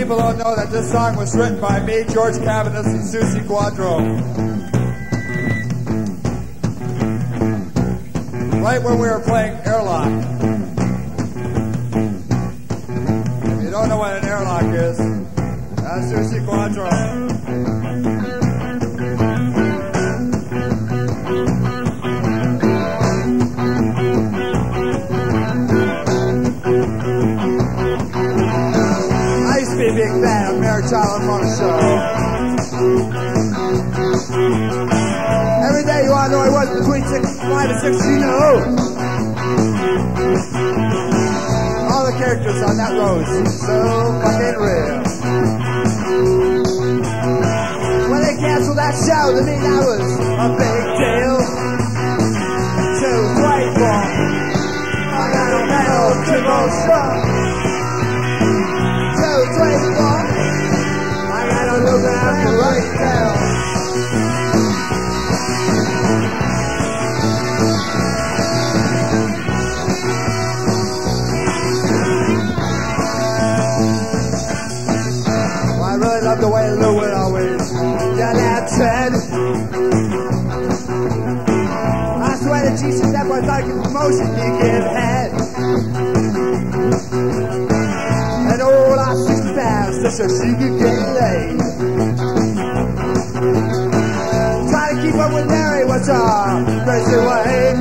people don't know that this song was written by me, George Cavanis, and Susie Quadro. Right when we were playing Airlock. If you don't know what an airlock is, that's Susie Quadro. Big fan of Mary Tyler Moore Show. Every day you want to know he was between 5 and 16 and 0. All the characters on that road seem so fucking real. When they canceled that show, to me that was a big deal. Too grateful. I got a metal devotion. I gotta look at you right now. Well, I really love the way Lou would always get that said. I swear to Jesus, that was like a promotion you give head. And all I 60 pounds just so she could get laid. Try to keep up with Mary, what's our crazy way?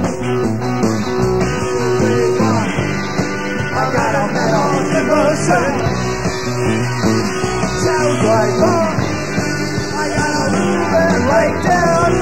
I got a metal devotion. Sounds like fun. I gotta move it right down.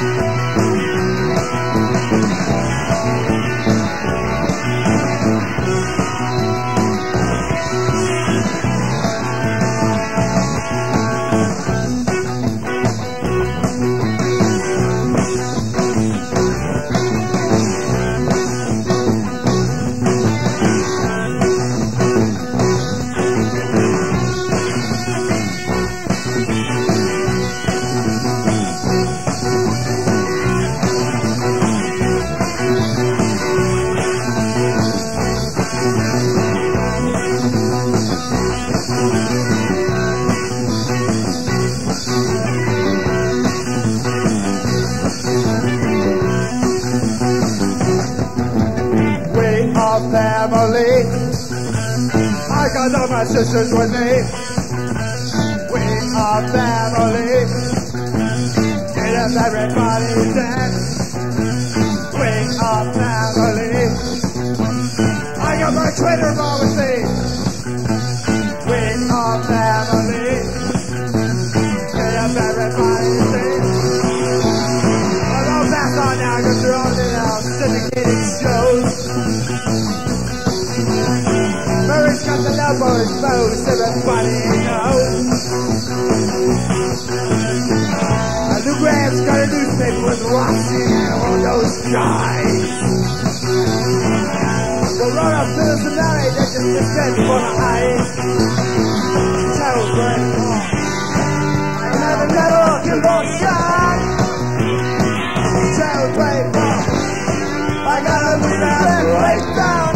Family, I got all my sisters with me. We are family. Get up, everybody dance. We are family. I got my Twitter mom with me. We are family. Get up, everybody dance. Well, I'll back on now because they're all in our syndicated shows. Mary's got the elbow exposed, everybody knows. And Lou Graham's got a newspaper with Roxy and all those guys. Well, run up to the Mary, they just descend for the eyes. Tell Greg, I have a metal devotion. Tell Greg, I gotta move that right down.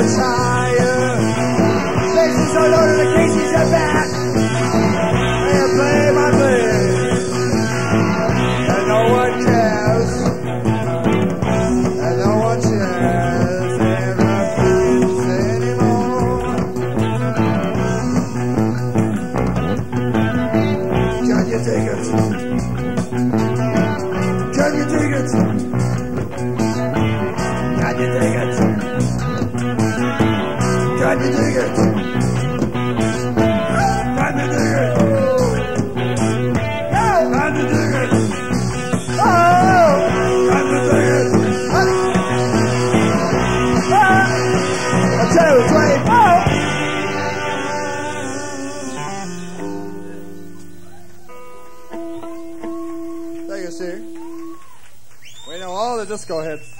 much higher. Faces so loaded, the cases are back. They play my play, and no one cares, and no one shares their refuge anymore. Can you take it? Can you take it? Can you take it? Can you dig it? Can you dig it? Can you dig it? Oh! Can you dig it? 1, 2, 3, 4. Thank you, Sue. We know all the disco hits.